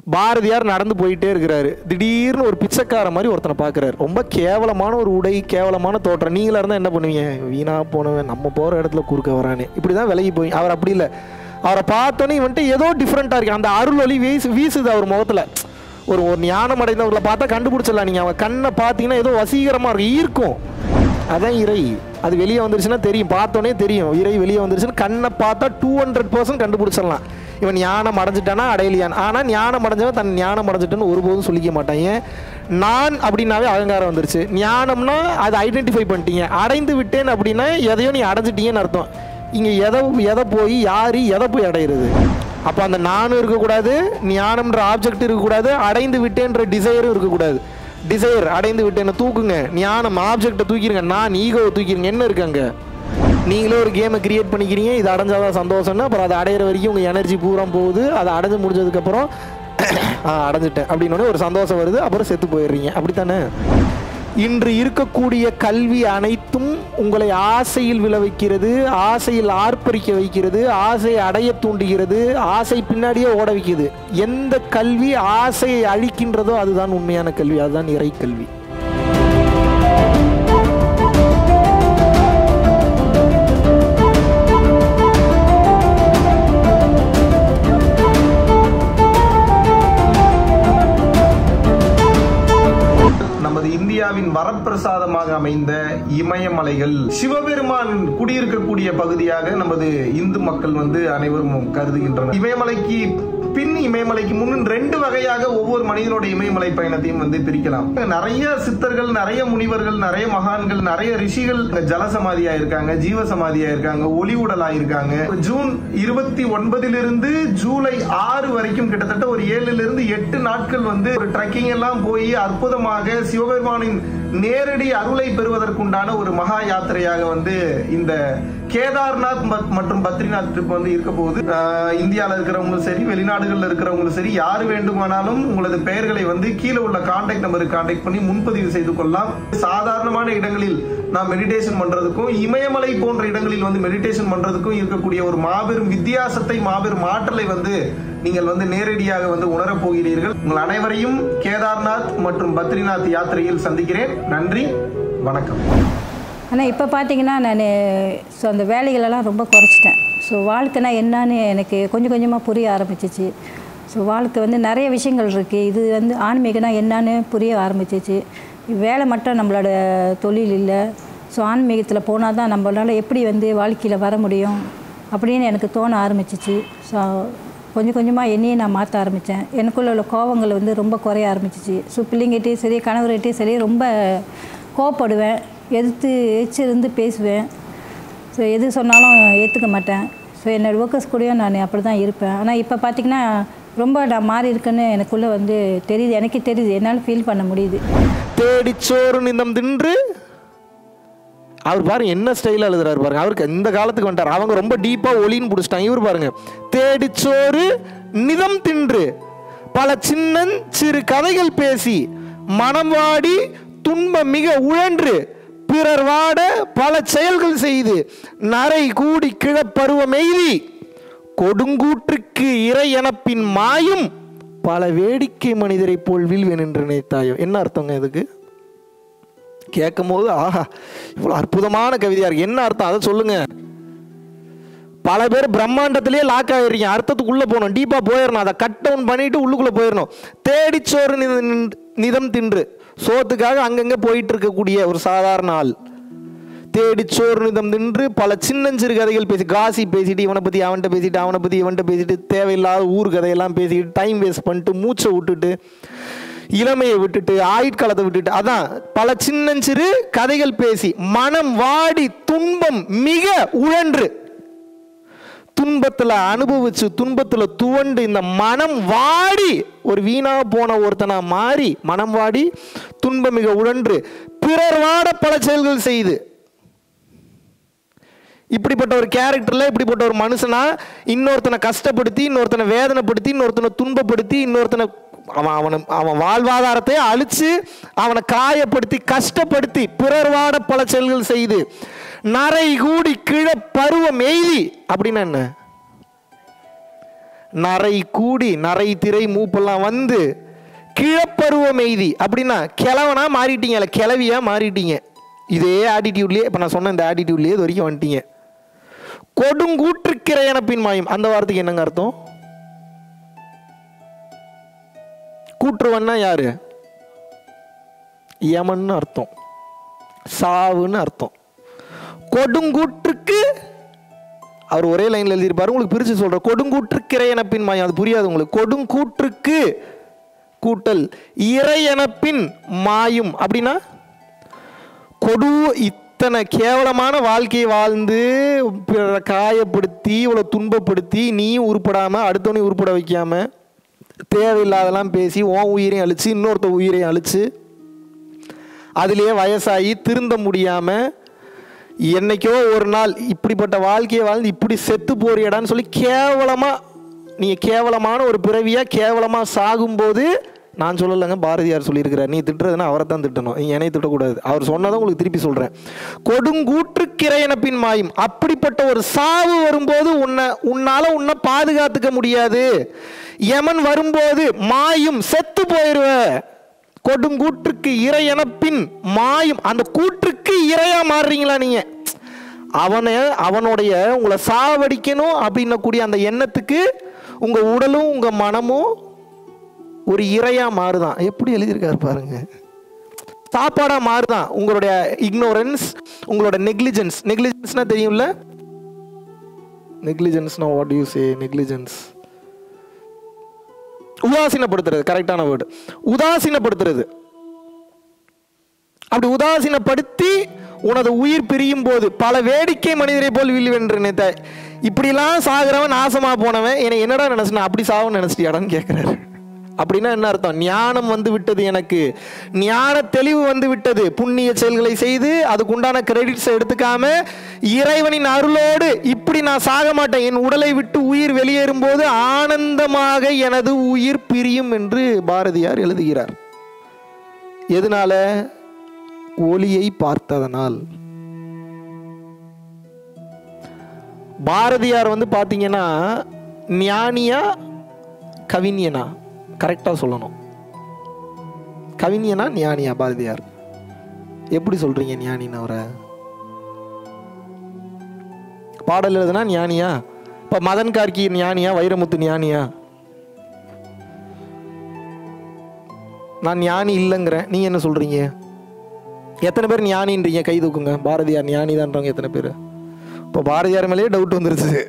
பாரதியார் நடந்து போயிட்டே இருக்கிறாரு. திடீர்னு ஒரு பிச்சைக்கார மாதிரி ஒருத்தனை பார்க்குறாரு. ரொம்ப கேவலமான ஒரு உடை, கேவலமான தோற்றம். நீங்களாக இருந்தால் என்ன பண்ணுவீங்க? வீணாக போனவன், நம்ம போகிற இடத்துல குறுக்க வரானே, இப்படி தான் விலகி போய். அவர் அப்படி இல்லை. அவரை பார்த்தோன்னே வந்துட்டு ஏதோ டிஃப்ரெண்ட்டாக இருக்கு. அந்த அருள் ஒளி வீசுது அவர் முகத்தில். ஒரு ஞானம் அடைந்தவர்களை பார்த்தா கண்டுபிடிச்சிடலாம். நீங்கள் அவங்க கண்ணை பார்த்தீங்கன்னா ஏதோ வசீகரமாக இருக்கும், ஈர்க்கும். அதான் இறை. அது வெளியே வந்துருச்சுன்னா தெரியும், பார்த்தோன்னே தெரியும் இறை வெளியே வந்துருச்சுன்னு. கண்ணை பார்த்தா 200% கண்டுபிடிச்சிடலாம் இவன் ஞானம் அடைஞ்சிட்டானா அடையலையான். ஆனால் ஞானம் அடைஞ்சவன் தன் ஞானம் அடைஞ்சிட்டேன்னு ஒருபோதும் சொல்லிக்க மாட்டான். ஏன்? நான் அப்படின்னாவே அகங்காரம் வந்துருச்சு. ஞானம்னா அதை ஐடென்டிஃபை பண்ணிட்டீங்க. அடைந்து விட்டேன் அப்படின்னா எதையோ நீ அடைஞ்சிட்டீங்கன்னு அர்த்தம். இங்கே எதை போய் யார் எதை போய் அடையிறது? அப்போ அந்த நானும் இருக்கக்கூடாது, ஞானம்ன்ற ஆப்ஜெக்ட் இருக்கக்கூடாது, அடைந்து விட்டேன்ற டிசைரும் இருக்கக்கூடாது. டிசைர் அடைந்து விட்டேன்னு தூக்குங்க, ஞானம் ஆப்ஜெக்டை தூக்கிடுங்க, நான் ஈகோவை தூக்கிடுங்க. என்ன இருக்காங்க? நீங்களே ஒரு கேமை கிரியேட் பண்ணிக்கிறீங்க, இது அடைஞ்சாதான் சந்தோஷம்னா அப்புறம் அதை அடையிற வரைக்கும் உங்கள் எனர்ஜி பூரா போகுது. அதை அடைஞ்சு முடிஞ்சதுக்கப்புறம் அடைஞ்சிட்டேன் அப்படின்னோடனே ஒரு சந்தோஷம் வருது, அப்புறம் செத்து போயிடுறீங்க. அப்படித்தானே? இன்று இருக்கக்கூடிய கல்வி அனைத்தும் உங்களை ஆசையில் விழ வைக்கிறது, ஆசையில் ஆர்ப்பரிக்க வைக்கிறது, ஆசையை அடைய தூண்டுகிறது, ஆசை பின்னாடியே ஓட வைக்கிறது. எந்த கல்வி ஆசையை அழிக்கின்றதோ அதுதான் உண்மையான கல்வி, அதுதான் இறை கல்வி. இந்தியாவின் வரப்பிரசாதமாக அமைந்த இமயமலைகள் சிவபெருமான் குடியிருக்கக்கூடிய பகுதியாக நமது இந்து மக்கள் அனைவரும் கருதுகின்றனர். இமயமலைக்கு பின் இமயமலைக்கு முன் 2 வகையாக ஒவ்வொரு மனிதனோட இமயமலை பயணத்தையும் பிரிக்கலாம். நிறைய சித்தர்கள், நிறைய முனிவர்கள், நிறைய மகான்கள், நிறைய ரிஷிகள் ஜலசமாதியா இருக்காங்க, ஜீவசமாதியா இருக்காங்க, ஒளி உடலா இருக்காங்க. ஜூன் 29 ஜூலை 6 வரைக்கும் கிட்டத்தட்ட ஒரு 7 to 8 நாட்கள் ஒரு ட்ரெக்கிங் எல்லாம் போய் அற்புதமாக சிவபெருமானின் நேரடி அருளை பெறுவதற்குண்டான ஒரு மகா யாத்திரையாக இந்த கேதார்நாத் மற்றும் பத்ரிநாத் ட்ரிப் இருக்க போகுது. இந்தியாவில் இருக்கிறவங்களும் சரி, வெளிநாடுகளில் இருக்கிறவங்களும் சரி, யாரு வேண்டுமானாலும் உங்களது பெயர்களை கீழே உள்ள கான்டாக்ட் நம்பருக்கு கான்டாக்ட் பண்ணி முன்பதிவு செய்து கொள்ளலாம். சாதாரணமான இடங்களில் நாம் மெடிடேஷன் பண்றதுக்கும் இமயமலை போன்ற இடங்களில் மெடிடேஷன் பண்றதுக்கும் இருக்கக்கூடிய ஒரு மாபெரும் வித்தியாசத்தை, மாபெரும் ஆற்றலை நீங்கள் நேரடியாக உணரப் போகிறீர்கள். உங்கள் அனைவரையும் கேதார்நாத் மற்றும் பத்ரிநாத் யாத்திரையில் சந்திக்கிறேன். நன்றி, வணக்கம். ஆனால் இப்போ பார்த்தீங்கன்னா நான் அந்த வேலைகளெல்லாம் ரொம்ப குறைச்சிட்டேன். ஸோ வாழ்க்கைனா என்னன்னு எனக்கு கொஞ்சம் கொஞ்சமாக புரிய ஆரம்பிச்சிச்சு. ஸோ வாழ்க்கை நிறைய விஷயங்கள் இருக்குது. இது ஆன்மீகனா என்னன்னு புரிய ஆரம்பிச்சிச்சு. வேலை மட்டும் நம்மளோட தொழில் இல்லை. ஸோ ஆன்மீகத்தில் போனால் தான் நம்மளால் எப்படி வாழ்க்கையில் வர முடியும் அப்படின்னு எனக்கு தோண ஆரம்பிச்சிச்சு. ஸோ கொஞ்சம் கொஞ்சமாக என்னையே நான் மாற்ற ஆரம்பித்தேன். எனக்குள்ள உள்ள கோபங்கள் ரொம்ப குறைய ஆரம்பிச்சிச்சு. ஸோ பிள்ளைங்கிட்டையும் சரி, கணவர்கிட்டையும் சரி ரொம்ப கோவப்படுவேன், எதிர்த்து பேசுவேன். ஸோ எது சொன்னாலும் ஏற்றுக்க மாட்டேன். ஸோ என்னோடய ஒர்க்கர்ஸ் கூடயும் நான் அப்படி தான் இருப்பேன். ஆனால் இப்போ பார்த்திங்கன்னா ரொம்ப நான் மாறி இருக்குன்னு எனக்குள்ளே தெரியுது, எனக்கே தெரியுது, என்னால் ஃபீல் பண்ண முடியுது. தேடிச்சோறு நிதம் தின்று அவர் பாருங்க என்ன ஸ்டைலில் எழுதுறாரு பாருங்க. அவருக்கு இந்த காலத்துக்கு வந்துட்டார். அவங்க ரொம்ப டீப்பாக ஒளின்னு பிடிச்சிட்டாங்க. இவர் பாருங்க, தேடிச்சோறு நிதம் தின்று பல சிறு கதைகள் பேசி மனம் வாடி துன்பம் மிக உழன்று பிறர் வாட பல செயல்கள் செய்து நரை கூடி கிழப்பருவம் எய்தி கொடுங்கூற்றுக்கு இறை எனப்பின் மாயும் பல வேடிக்கை மனிதரை போல் வீழ்வேன் என்று நினைத்தாயோ. என்ன அர்த்தங்க இதுக்கு? கேட்கும் போது ஆஹா இவ்வளோ அற்புதமான கவிதையா இருக்கு. என்ன அர்த்தம் அதை சொல்லுங்க. பல பேர் பிரம்மாண்டத்திலேயே லாக் ஆகிடுறீங்க. அர்த்தத்துக்குள்ளே போகணும், டீப்பாக போயிடணும். அதை கட் டவுன் பண்ணிட்டு உள்ளுக்குள்ளே போயிடணும். தேடிச்சோறு நிதம் தின்று சோத்துக்காக அங்கங்கே போயிட்டு இருக்கக்கூடிய ஒரு சாதாரண ஆள். தேடிச்சோறு நிதம் தின்று பல சின்னஞ்சிறு கதைகள் பேசி காசி பேசிட்டு இவனை பற்றி அவன்கிட்ட பேசிட்டு அவனை பற்றி இவன்கிட்ட பேசிட்டு தேவையில்லாத ஊர் கதையெல்லாம் பேசிக்கிட்டு டைம் வேஸ்ட் பண்ணிட்டு மூச்சை விட்டுட்டு இளமையை விட்டுட்டு ஆயுட்காலத்தை விட்டுட்டு அதான் பல சின்னஞ்சிறு கதைகள் பேசி மனம் வாடி துன்பம் மிக உழன்று துன்பத்தில் அனுபவிச்சு துன்பத்தில் துவண்டு இந்த மனம் வாடி ஒரு வீணா போன ஒருத்தனா மாறி மனம் வாடி துன்பம் மிக உழன்று பிறர் வாட பல செயல்கள் செய்து இப்படிப்பட்ட ஒரு கேரக்டர்ல இப்படிப்பட்ட ஒரு மனுஷனா இன்னொருத்தனை கஷ்டப்படுத்தி இன்னொருத்தனை வேதனைப்படுத்தி இன்னொருத்தனை துன்பப்படுத்தி இன்னொருத்தனை அவன் வாழ்வாதாரத்தை அழிச்சு அவனை காயப்படுத்தி கஷ்டப்படுத்தி பிறர் வாட பல செயல்கள் செய்து நரை கூடி கிழ பருவம் எய்தி அப்படின்னா என்ன? நரை கூடி நரை திரை மூப்பெல்லாம் வந்து கிழப்பருவம் எய்தி அப்படின்னா கிழவனா மாறிட்டீங்க, இல்லை கிளவியா மாறிட்டீங்க. இதே ஆட்டிடியூட்லேயே இப்போ நான் சொன்ன இந்த ஆட்டிடியூட்லேயே இது வரைக்கும் வந்துட்டீங்க. கொடுங்கூற்றுக்கிறையனப்பின் மாயும், அந்த வார்த்தைக்கு என்னங்க அர்த்தம்? கூற்றுவன்னா யாரு? யமன்னு அர்த்தம், சாவுன்னு அர்த்தம். கொடுங்கூற்றுக்கு அவர் ஒரே லைன்ல எழுதியிருப்பாரு, உங்களுக்கு பிரிச்சு சொல்ற. கொடுங்கூற்றுக்கிறையனப்பின் மாயம், அது புரியாது உங்களுக்கு. கொடுங்கூற்றுக்கு கூட்டல் இறையனப்பின் மாயும் அப்படின்னா இத்தனை கேவலமான வாழ்க்கையை வாழ்ந்து காயப்படுத்தி இவ்வளவு துன்பப்படுத்தி நீ உருப்படாம அடுத்தவனையும் உருப்பட வைக்காம தேவையில்லாதெல்லாம் பேசி உன் உயிரையும் அழிச்சு இன்னொருத்த உயிரையும் அழிச்சு அதுலேயே வயசாகி திருந்த முடியாமல் என்னைக்கோ ஒரு நாள் இப்படிப்பட்ட வாழ்க்கையை வாழ்ந்து இப்படி செத்து போறியடான்னு சொல்லி கேவலமாக நீங்கள் கேவலமான ஒரு பிறவியாக கேவலமாக சாகும்போது, நான் சொல்லலைங்க, பாரதியார் சொல்லியிருக்கிறார். நீ திட்டுறதுன்னா அவரை தான் திட்டணும், நீங்கள் என்னை திட்டக்கூடாது. அவர் சொன்னதை உங்களுக்கு திருப்பி சொல்கிறேன். கொடுங்கூற்றுக்கிறையனப்பின் மாயும், அப்படிப்பட்ட ஒரு சாவு வரும்போது உன்னை பாதுகாத்துக்க முடியாது. யமன் வரும்போது மாயும் செத்து போயிடுவ. கொடுங்கூற்றுக்கு இறையனப்பின் மாயும், அந்த கூற்றுக்கு இறையா மாறுறீங்களா நீங்க? அவனுடைய உங்களை சாவடிக்கணும் அப்படின்னக்கூடிய அந்த எண்ணத்துக்கு உங்க உடலும் உங்க மனமும் ஒரு இறையா மாறுதான். எப்படி எழுதியிருக்காரு பாருங்க. சாப்பாடா மாறுதான். உங்களுடைய இக்னோரன்ஸ், உங்களோட நெக்லிஜென்ஸ். நெக்லிஜென்ஸ்னா தெரியும்ல? நெக்லிஜென்ஸ்னா வாட் யூ சே? நெக்லிஜென்ஸ் உதாசீனப்படுத்துறது, கரெக்டான வேர்டு. உதாசீனப்படுத்துறது. அப்படி உதாசீனப்படுத்தி உனது உயிர் பிரியும் போது பல வேடிக்கை மனிதரை போல் வில்லுவென்று நினைத்த, இப்படிலாம் சாகிறவன் நாசமா போனவன் என்னை என்னடா நினைச்சுனா அப்படி சாவன்னு நினைச்சிட்டியாடான்னு கேட்கிறாரு. அப்படின்னா என்ன அர்த்தம்? ஞானம் வந்து விட்டது, எனக்கு ஞான தெளிவு வந்து விட்டது. புண்ணிய செயல்களை செய்து அதுக்குண்டான கிரெடிட்ஸை எடுத்துக்காம இறைவனின் அருளோடு இப்படி நான் சாக மாட்டேன், என் உடலை விட்டு உயிர் வெளியேறும் போது ஆனந்தமாக எனது உயிர் பிரியும் என்று பாரதியார் எழுதுகிறார். எதனால? ஒளியை பார்த்ததனால். பாரதியார் வந்து பாத்தீங்கன்னா ஞானியா கவிஞனா? கரெக்டா சொல்லணும். கவிஞனா ஞானியா? பாரதியார் எப்படி சொல்றீங்க ஞானின்னு? அவரை பாடல் எழுதுனா ஞானியா? இப்ப மதன் கார்கி ஞானியா? வைரமுத்து ஞானியா? நான் ஞானி இல்லைங்கிறேன், நீங்க என்ன சொல்றீங்க? எத்தனை பேர் ஞானின்றீங்க? கை தூக்குங்க. பாரதியார் ஞானி தான்றவங்க எத்தனை பேர்? இப்போ பாரதியார் மேலேயே டவுட் வந்துருச்சு.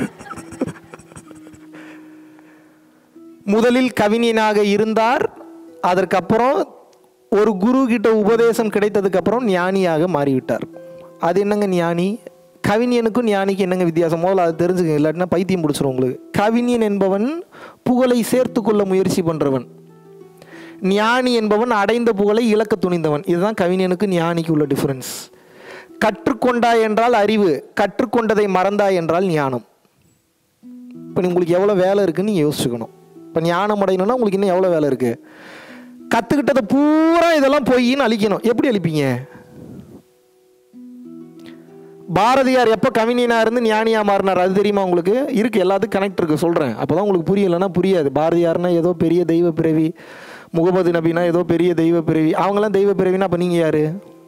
முதலில் கவிஞனாக இருந்தார், அதற்கப்புறம் ஒரு குரு கிட்ட உபதேசம் கிடைத்ததுக்கு அப்புறம் ஞானியாக மாறிவிட்டார். அது என்னங்க ஞானி? கவிஞனுக்கும் ஞானிக்கு என்னங்க வித்தியாசம்? முதல்ல அதை தெரிஞ்சுக்க, இல்லாட்டினா பைத்தியம் பிடிச்சிரும் உங்களுக்கு. கவிஞன் என்பவன் புகழை சேர்த்து கொள்ள முயற்சி பண்றவன், ஞானி என்பவன் அடைந்த புகழை இழக்க துணிந்தவன். இதுதான் கவிஞனுக்கு ஞானிக்கு உள்ள டிஃபரன்ஸ். கற்றுக்கொண்டாய் என்றால் அறிவு, கற்றுக்கொண்டதை மறந்தாய் என்றால் ஞானம். இப்போ உங்களுக்கு எவ்வளோ வேலை இருக்குன்னு நீங்கள் யோசிச்சுக்கணும். இப்போ ஞானம் அடையணும்னா உங்களுக்கு இன்னும் எவ்வளோ வேலை இருக்குது? கற்றுக்கிட்டதை பூரா இதெல்லாம் பொய்ன்னு அழிக்கணும். எப்படி அழிப்பீங்க? பாரதியார் எப்போ கவிஞனாக இருந்து ஞானியாக மாறினார் அது தெரியுமா உங்களுக்கு? இருக்குது, எல்லாத்துக்கும் கனெக்ட் இருக்குது, சொல்கிறேன். அப்போ தான் உங்களுக்கு புரியலைன்னா புரியாது. பாரதியார்னா ஏதோ பெரிய தெய்வ பிறவி, முகமது நபினா ஏதோ பெரிய தெய்வ பிறவி, அவங்களாம் தெய்வ பிறவினா அப்போ நீங்கள் யார்?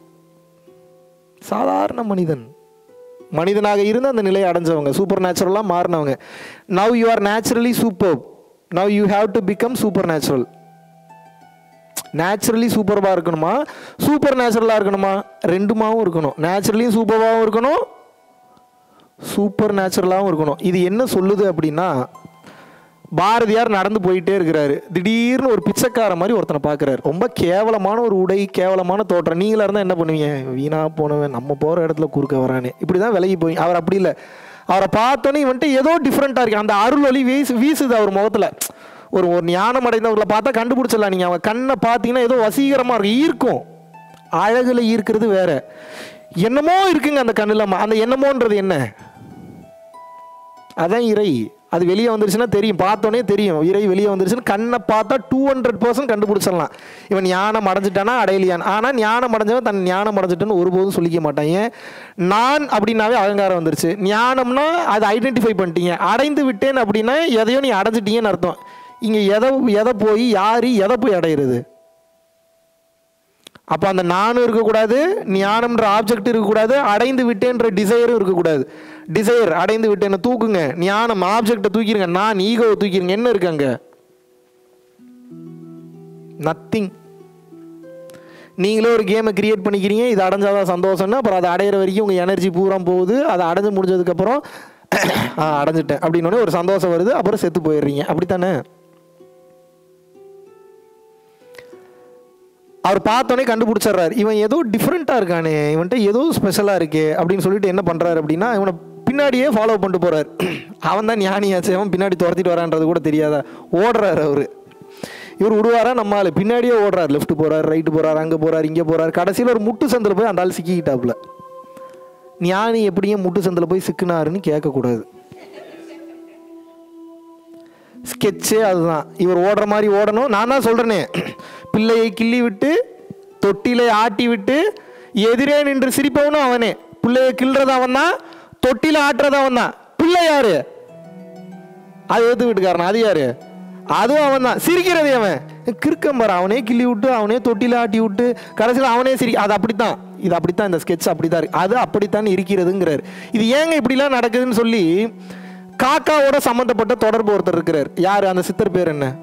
சாதாரண மனிதன். மனிதனாக இருந்து அந்த நிலையை அடைஞ்சவங்க, சூப்பர் நேச்சுரலாக மாறினவங்க. Now you are naturally super, now you have to become super natural. Naturally சூப்பராக இருக்கணுமா, சூப்பர் நேச்சுரலாக இருக்கணுமா? ரெண்டுமாவும் இருக்கணும். நேச்சுரலியும் சூப்பராகவும் இருக்கணும், சூப்பர் நேச்சுரலாகவும் இருக்கணும். இது என்ன சொல்லுது அப்படின்னா, பாரதியார் நடந்து போயிட்டே இருக்கிறாரு, திடீர்னு ஒரு பிச்சைக்கார மாதிரி ஒருத்தனை பார்க்குறாரு. ரொம்ப கேவலமான ஒரு உடை, கேவலமான தோற்றம். நீங்களாக இருந்தால் என்ன பண்ணுவீங்க? வீணா போனவன், நம்ம போகிற இடத்துல குறுக்க வரானே, இப்படி தான் விலகி போய். அவர் அப்படி இல்லை. அவரை பார்த்தோன்னே வந்துட்டு ஏதோ டிஃப்ரெண்ட்டாக இருக்கு. அந்த அருள் ஒளி வீசுது அவர் முகத்தில். ஒரு ஞானம் அடைந்தவர்களை பார்த்தா கண்டுபிடிச்சிடலாம். நீங்கள் அவங்க கண்ணை பார்த்தீங்கன்னா ஏதோ வசீகரமாக இருக்கும், ஈர்க்கும். அழகுல ஈர்க்கிறது வேற, என்னமோ இருக்குங்க அந்த கண்ணில். அந்த என்னமோன்றது என்ன? அதான் இறை. அது வெளியே வந்துருச்சுன்னா தெரியும், பார்த்தோன்னே தெரியும் இறை வெளியே வந்துருச்சுன்னு. கண்ணை பார்த்தா 200% கண்டுபிடிச்சிடலாம் இவன் ஞானம் அடைஞ்சிட்டானா அடையலையான். ஆனால் ஞானம் அடைஞ்சவன் தன் ஞானம் அடைஞ்சிட்டுன்னு ஒருபோதும் சொல்லிக்க மாட்டான். ஏன்? நான் அப்படின்னாவே அகங்காரம் வந்துருச்சு. ஞானம்னா அதை ஐடென்டிஃபை பண்ணிட்டீங்க. அடைந்து விட்டேன் அப்படின்னா எதையோ நீ அடைஞ்சிட்டீங்கன்னு அர்த்தம். இங்கே எதை போய் யார் எதை போய் அடையிறது? அப்போ அந்த நானும் இருக்கக்கூடாது, ஞானம்ன்ற ஆப்ஜெக்ட் இருக்கக்கூடாது, அடைந்து விட்டேன்ற டிசையரும் இருக்கக்கூடாது. டிசையர் அடைந்து விட்டேன்னு தூக்குங்க, ஞானம் ஆப்ஜெக்டை தூக்கிடுங்க, நான் ஈகோவை தூக்கிடுங்க. என்ன இருக்கு அங்கே? நத்திங். நீங்களே ஒரு கேமை கிரியேட் பண்ணிக்கிறீங்க, இது அடைஞ்சாதான் சந்தோஷம்னா அப்புறம் அதை அடையிற வரைக்கும் உங்கள் எனர்ஜி பூரா போகுது. அதை அடைஞ்சு முடிஞ்சதுக்கப்புறம் அடைஞ்சிட்டேன் அப்படின்னோடனே ஒரு சந்தோஷம் வருது, அப்புறம் செத்து போயிடுறீங்க. அப்படித்தானே? அவர் பார்த்தோன்னே கண்டுபிடிச்சிட்றாரு, இவன் ஏதோ டிஃப்ரெண்ட்டாக இருக்கானே, இவன்கிட்ட ஏதோ ஸ்பெஷலாக இருக்கே அப்படின்னு சொல்லிட்டு என்ன பண்ணுறாரு அப்படின்னா, இவனை பின்னாடியே ஃபாலோ பண்ணிட்டு போகிறார். அவன் தான் ஞானியாச்சு, அவன் பின்னாடி துரத்திட்டு வரான்றது கூட தெரியாதா, ஓடுறாரு அவர். இவர் விடுவாரா? நம்மளால பின்னாடியே ஓடுறாரு. லெஃப்ட் போகிறார், ரைட்டு போகிறார், அங்கே போகிறார், இங்கே போகிறார். கடைசியில் ஒரு முட்டு சந்தில் போய் அந்த ஆள் சிக்கிக்கிட்டாப்புல. ஞானி எப்படியே முட்டு சந்தில் போய் சிக்கினாருன்னு கேட்கக்கூடாது. ஸ்கெட்சே அதுதான். இவர் ஓடுற மாதிரி ஓடணும். நான் தான் சொல்கிறேனே, பிள்ளையை கிள்ளி விட்டு தொட்டிலை ஆட்டி விட்டு எதிரே நின்று சிரிப்பவனும் அவனே. பிள்ளையை கிள்றது அவன் தான், தொட்டில ஆட்டுறது அவன் தான். பிள்ளை யாரு? அது எடுத்து விட்டுக்காரன். அது யாரு? அதுவும் அவன் தான். சிரிக்கிறது அவன் கிறுக்கம்பர். அவனே கிள்ளி விட்டு அவனே தொட்டில ஆட்டி விட்டு கடைசியில் அவனே அது அப்படித்தான். இது அப்படித்தான், இந்த ஸ்கெட்ச் அப்படித்தான் இருக்கு. அது அப்படித்தான் இருக்கிறதுங்கிறார். இது ஏங்க இப்படிலாம் நடக்குதுன்னு சொல்லி காக்காவோட சம்பந்தப்பட்ட தொடர்பு ஒருத்தர் இருக்கிறார். யார் அந்த சித்தர் பேர் என்ன?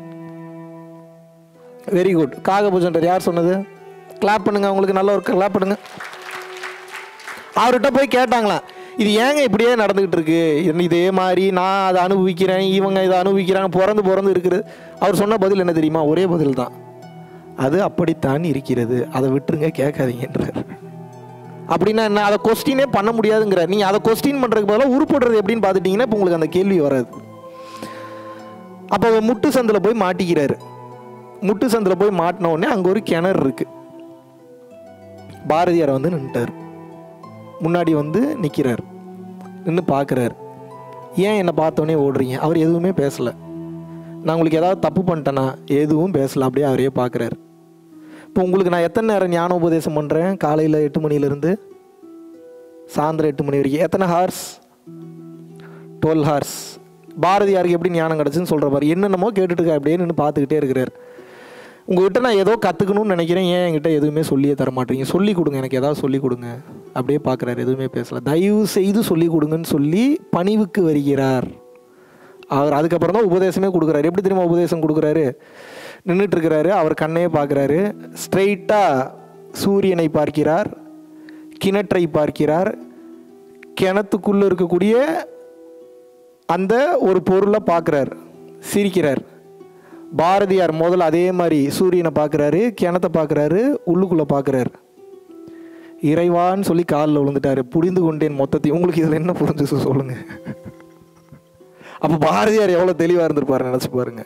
Very good. காகபூஜன்றார். யார் சொன்னது? கிளாப் பண்ணுங்க, உங்களுக்கு நல்ல ஒரு கிளாப் பண்ணுங்க. அவர்கிட்ட போய் கேட்டாங்களாம், இது ஏங்க இப்படியே நடந்துகிட்டு இருக்கு, இதே மாதிரி நான் அதை அனுபவிக்கிறேன், இவங்க இதை அனுபவிக்கிறாங்க, பிறந்து இருக்குது. அவர் சொன்ன பதில் என்ன தெரியுமா? ஒரே பதில் தான், அது அப்படித்தான் இருக்கிறது, அதை விட்டுருங்க, கேட்காதீங்கன்றார். அப்படின்னா என்ன? அதை கொஸ்டினே பண்ண முடியாதுங்கிறார். நீங்கள் அதை கொஸ்டின் பண்ணுறதுக்கு பதிலாக உருப்படுறது எப்படின்னு பார்த்துட்டிங்கன்னா இப்போ உங்களுக்கு அந்த கேள்வி வராது. அப்போ முட்டு சந்தில் போய் மாட்டிக்கிறாரு. முட்டு சந்தில் போய் மாட்டின உடனே அங்கே ஒரு கிணறு இருக்கு. பாரதியார் வந்து நின்றுட்டார். முன்னாடி வந்து நிற்கிறார். நின்று பார்க்குறாரு. ஏன் என்னை பார்த்தோன்னே ஓடுறீங்க? அவர் எதுவுமே பேசலை. நான் உங்களுக்கு ஏதாவது தப்பு பண்ணிட்டேன்னா எதுவும் பேசலை. அப்படியே அவரையே பார்க்குறாரு. இப்போ உங்களுக்கு நான் எத்தனை நேரம் ஞான உபதேசம் பண்ணுறேன்? காலையில் 8 மணிலேருந்து சாயந்தரம் 8 மணி வரைக்கும். எத்தனை ஹார்ஸ்? 12 ஹார்ஸ். பாரதியாருக்கு எப்படி ஞானம் கிடச்சுன்னு சொல்கிற பாரு. என்னென்னமோ கேட்டுட்டு அப்படியே நின்று பார்த்துக்கிட்டே இருக்கிறார். உங்கள்கிட்ட நான் ஏதோ கற்றுக்கணும்னு நினைக்கிறேன், ஏன் என்கிட்ட எதுவுமே சொல்லியே தர மாட்டேங்க? சொல்லிக் கொடுங்க, எனக்கு ஏதாவது சொல்லிக் கொடுங்க. அப்படியே பார்க்குறாரு, எதுவுமே பேசலை. தயவு செய்து சொல்லிக் கொடுங்கன்னு சொல்லி பணிவுக்கு வருகிறார் அவர். அதுக்கப்புறம் தான் உபதேசமே கொடுக்குறாரு. எப்படி தெரியுமா உபதேசம் கொடுக்குறாரு? நின்றுட்டுருக்கிறாரு, அவர் கண்ணையே பார்க்குறாரு. ஸ்ட்ரெயிட்டாக சூரியனை பார்க்கிறார், கிணற்றை பார்க்கிறார், கிணத்துக்குள்ளே இருக்கக்கூடிய அந்த ஒரு பொருளை பார்க்குறார், சிரிக்கிறார். பாரதியார் முதல்ல அதே மாதிரி சூரியனை பார்க்குறாரு, கிணத்தை பார்க்குறாரு, உள்ளுக்குள்ளே பார்க்குறாரு. இறைவான்னு சொல்லி காலில் விழுந்துட்டாரு. புரிந்து கொண்டேன் மொத்தத்தையும். உங்களுக்கு இதில் என்ன புரிஞ்சு சொல்லுங்க. அப்போ பாரதியார் எவ்வளோ தெளிவாக இருந்திருப்பாரு நினச்சி பாருங்க.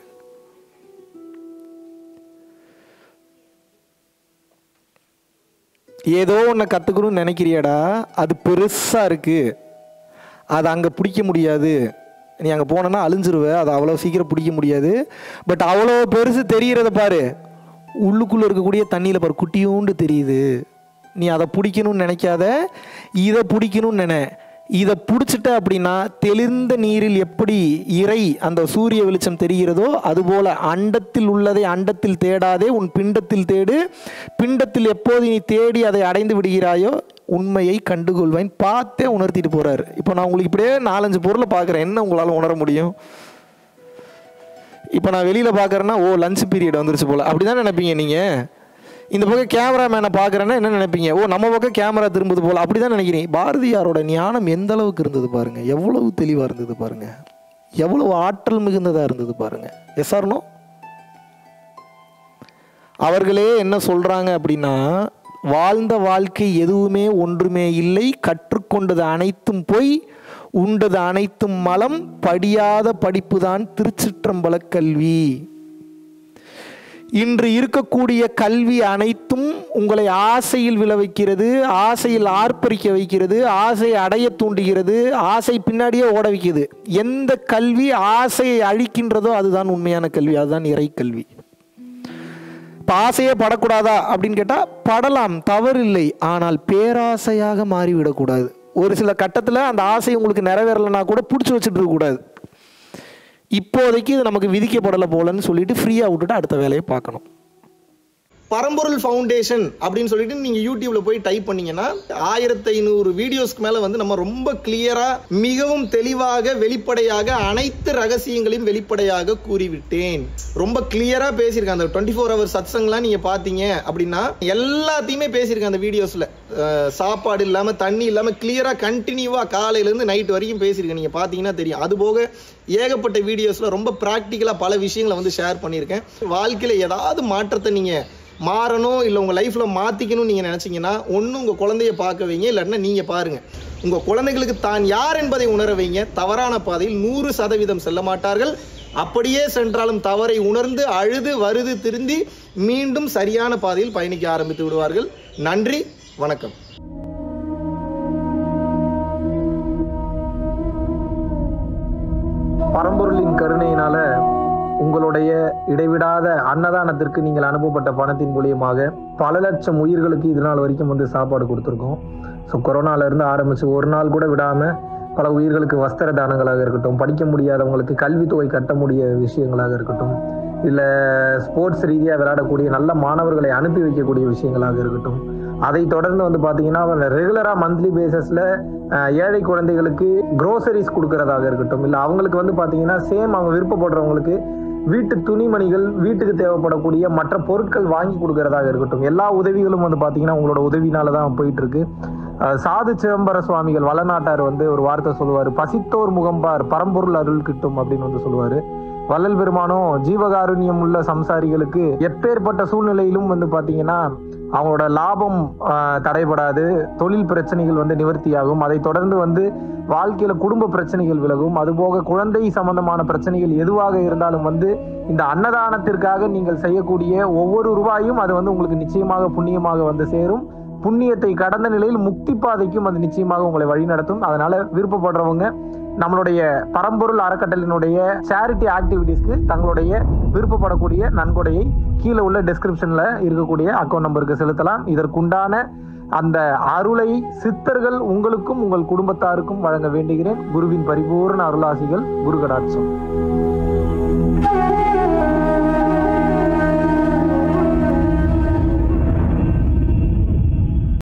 ஏதோ ஒன்றை கற்றுக்கணும்னு நினைக்கிறியாடா, அது பெருசாக இருக்குது, அதை அங்கே பிடிக்க முடியாது. நீ அங்கே போனேன்னா அழிஞ்சிருவ, அதை அவ்வளோ சீக்கிரம் பிடிக்க முடியாது. பட் அவ்வளோ பெருசு தெரிகிறத பாரு, உள்ளுக்குள்ளே இருக்கக்கூடிய தண்ணியில் பாரு, குட்டியோண்டு தெரியுது. நீ அதை பிடிக்கணும்னு நினைக்காத, இதை பிடிக்கணும்னு நினை. இதை பிடிச்சிட்ட அப்படின்னா தெளிந்த நீரில் எப்படி இறை அந்த சூரிய வெளிச்சம் தெரிகிறதோ அதுபோல் அண்டத்தில் உள்ளதை அண்டத்தில் தேடாதே, உன் பிண்டத்தில் தேடு. பிண்டத்தில் எப்போது நீ தேடி அதை அடைந்து விடுகிறாயோ உண்மையை கண்டுகொள்வேன். பார்த்தே உணர்த்திட்டு போகிறார். இப்போ நான் உங்களுக்கு இப்படியே 4-5 பொருளை பார்க்குறேன், என்ன உங்களால் உணர முடியும்? இப்போ நான் வெளியில் பார்க்குறேன்னா ஓ லஞ்ச் பீரியட் வந்துருச்சு போல், அப்படி தான் நினைப்பீங்க நீங்கள். இந்த பக்கம் கேமராமேனை பார்க்குறேன்னா என்ன நினைப்பீங்க? ஓ நம்ம பக்கம் கேமரா திரும்புது போல், அப்படி தான் நினைக்கிறீங்க. பாரதியாரோட ஞானம் எந்த அளவுக்கு இருந்தது பாருங்கள், எவ்வளவு தெளிவாக இருந்தது பாருங்கள், எவ்வளவு ஆற்றல் மிகுந்ததாக இருந்தது பாருங்கள். Yes or no? அவர்களே என்ன சொல்கிறாங்க அப்படின்னா, வாழ்ந்த வாழ்க்கை எதுவுமே ஒன்றுமே இல்லை, கற்றுக்கொண்டது அனைத்தும் பொய், உண்டது அனைத்தும் மலம், படியாத படிப்பு தான் திருச்சிற்றம்பல கல்வி. இன்று இருக்கக்கூடிய கல்வி அனைத்தும் உங்களை ஆசையில் விழ வைக்கிறது, ஆசையில் ஆர்ப்பரிக்க வைக்கிறது, ஆசையை அடைய தூண்டுகிறது, ஆசை பின்னாடியே ஓட வைக்கிறது. எந்த கல்வி ஆசையை அழிக்கின்றதோ அதுதான் உண்மையான கல்வி, அதுதான் இறை கல்வி. இப்போ ஆசையே படக்கூடாதா அப்படின்னு கேட்டால் படலாம், தவறு இல்லை. ஆனால் பேராசையாக மாறிவிடக்கூடாது. ஒரு சில கட்டத்தில் அந்த ஆசை உங்களுக்கு நிறைவேறலைன்னா கூட பிடிச்சி வச்சுட்டு இருக்கக்கூடாது. இப்போதைக்கு இது நமக்கு விதிக்கப்படலை போலன்னு சொல்லிட்டு ஃப்ரீயாக விட்டுட்டு அடுத்த வேலையை பார்க்கணும். பரம்பொருள் ஃபவுண்டேஷன் அப்படின்னு சொல்லிட்டு நீங்கள் யூடியூப்ல போய் டைப் பண்ணீங்கன்னா 1500 வீடியோஸ்க்கு மேலே வந்து நம்ம ரொம்ப கிளியராக மிகவும் தெளிவாக வெளிப்படையாக அனைத்து ரகசியங்களையும் வெளிப்படையாக கூறிவிட்டேன். ரொம்ப கிளியராக பேசியிருக்கேன். அந்த 24 hours சத்சங்லாம் நீங்கள் பார்த்தீங்க அப்படின்னா எல்லாத்தையுமே பேசியிருக்கேன் அந்த வீடியோஸில். சாப்பாடு இல்லாமல் தண்ணி இல்லாமல் கிளியராக கண்டினியூவாக காலையிலேருந்து நைட் வரைக்கும் பேசியிருக்கேன். நீங்கள் பார்த்தீங்கன்னா தெரியும். அதுபோக ஏகப்பட்ட வீடியோஸில் ரொம்ப ப்ராக்டிக்கலாக பல விஷயங்களை வந்து ஷேர் பண்ணியிருக்கேன். வாழ்க்கையில் ஏதாவது மாற்றத்தை நீங்கள் மாறணும் இல்லை உங்கள் லைஃப்பில் மாற்றிக்கணும்னு நீங்கள் நினச்சிங்கன்னா ஒன்று உங்கள் குழந்தைய பார்க்க வைங்க, இல்லைன்னா நீங்கள் பாருங்கள். உங்கள் குழந்தைகளுக்கு தான் யார் என்பதை உணர வைங்க. தவறான பாதையில் 100% செல்ல மாட்டார்கள். அப்படியே சென்றாலும் தவறை உணர்ந்து அழுது வருது திருந்தி மீண்டும் சரியான பாதையில் பயணிக்க ஆரம்பித்து விடுவார்கள். நன்றி, வணக்கம். பரம்பொருளின் கருணையினால உங்களுடைய இடைவிடாத அன்னதானத்திற்கு நீங்கள் அனுப்பப்பட்ட பணத்தின் மூலியமாக பல லட்சம் உயிர்களுக்கு இது நாள் வரைக்கும் வந்து சாப்பாடு கொடுத்துருக்கோம். ஸோ கொரோனாலேருந்து ஆரம்பித்து ஒரு நாள் கூட விடாமல் பல உயிர்களுக்கு வஸ்திர தானங்களாக இருக்கட்டும், படிக்க முடியாதவங்களுக்கு கல்வித்தொகை கட்ட முடிய விஷயங்களாக இருக்கட்டும், இல்லை ஸ்போர்ட்ஸ் ரீதியாக விளையாடக்கூடிய நல்ல மாணவர்களை அனுப்பி வைக்கக்கூடிய விஷயங்களாக இருக்கட்டும், அதை தொடர்ந்து வந்து பார்த்தீங்கன்னா ரெகுலராக மந்த்லி பேசிஸில் ஏழை குழந்தைகளுக்கு க்ரோசரிஸ் கொடுக்கறதாக இருக்கட்டும், இல்லை அவங்களுக்கு வந்து பார்த்தீங்கன்னா சேம் அவங்க விருப்பப்படுறவங்களுக்கு வீட்டு துணிமணிகள், வீட்டுக்கு தேவைப்படக்கூடிய மற்ற பொருட்கள் வாங்கி கொடுக்கறதாக இருக்கட்டும், எல்லா உதவிகளும் வந்து பார்த்தீங்கன்னா உங்களோட உதவினால தான் போயிட்டு இருக்கு. சாது சிதம்பர சுவாமிகள் வளநாட்டார் வந்து ஒரு வார்த்தை சொல்லுவார், பசித்தோர் முகம்பார் பரம்பொருள் அருள் கிட்டும் அப்படின்னு வந்து சொல்லுவார். வள்ளல் பெருமானும் ஜீவகாருண்யம் உள்ள சம்சாரிகளுக்கு எப்பேற்பட்ட சூழ்நிலையிலும் வந்து பார்த்தீங்கன்னா அவங்களோட லாபம் தடைபடாது, தொழில் பிரச்சனைகள் வந்து நிவர்த்தியாகும், அதை தொடர்ந்து வந்து வாழ்க்கையில குடும்ப பிரச்சனைகள் விலகும், அதுபோக குழந்தை சம்பந்தமான பிரச்சனைகள் எதுவாக இருந்தாலும் வந்து இந்த அன்னதானத்திற்காக நீங்கள் செய்யக்கூடிய ஒவ்வொரு ரூபாயும் அது வந்து உங்களுக்கு நிச்சயமாக புண்ணியமாக வந்து சேரும். புண்ணியத்தை கடந்த நிலையில் முக்தி பாதைக்கும் அது நிச்சயமாக உங்களை வழிநடத்தும். அதனால விருப்பப்படுறவங்க நம்மளுடைய பரம்பொருள் அறக்கட்டளையினுடைய சேரிட்டி ஆக்டிவிட்டீஸ்க்கு தங்களுடைய விருப்பப்படக்கூடிய நன்கொடையை கீழே உள்ள டிஸ்கிரிப்ஷன்ல இருக்கக்கூடிய அக்கௌண்ட் நம்பருக்கு செலுத்தலாம். இதற்குண்டான அந்த அருளை சித்தர்கள் உங்களுக்கும் உங்கள் குடும்பத்தாருக்கும் வழங்க வேண்டுகிறேன். குருவின் பரிபூர்ண அருளாசிகள். குரு கடாட்சம்.